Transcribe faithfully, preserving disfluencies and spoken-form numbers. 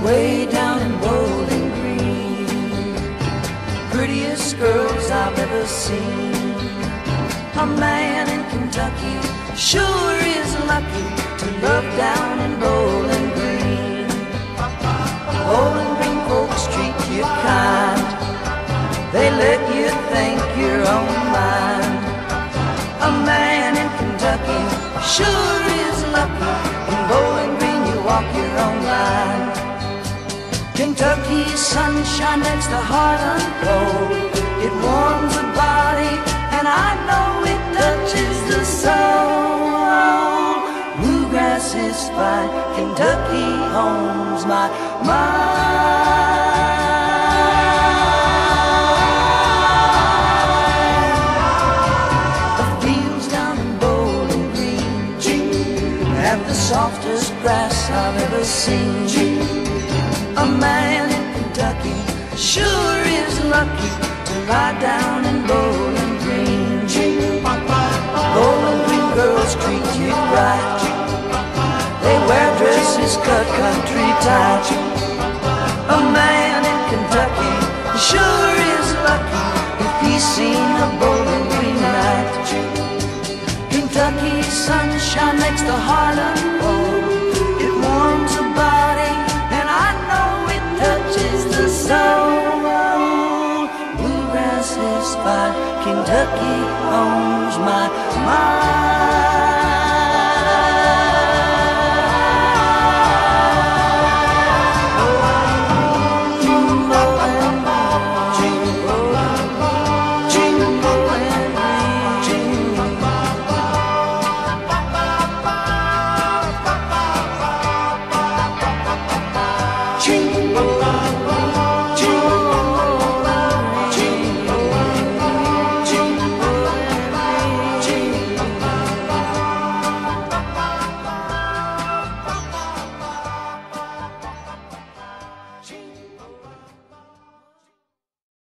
way down in Bowling Green. Prettiest girls I've ever seen. A man in Kentucky sure is lucky to love down in Bowling Green. Bowling Green folks treat you kind, they let you think your own mind. A man in Kentucky sure is lucky. In Bowling Green you walk your own line. Kentucky's sunshine makes the heart unfold. It warms the body, and I know it touches the soul. Bluegrass is fine, Kentucky owns my mind. The fields down in Bowling Green have the softest grass I've ever seen. A man in Kentucky sure is lucky to lie down in Bowling Green. Bowling Green girls treat you right, they wear dresses cut country tight. A man in Kentucky sure is lucky if he's seen a Bowling Green night. Kentucky's sunshine makes the heart unfold. It warms the body, and I know it touches the soul. Bluegrass is fine, Kentucky owns my mind.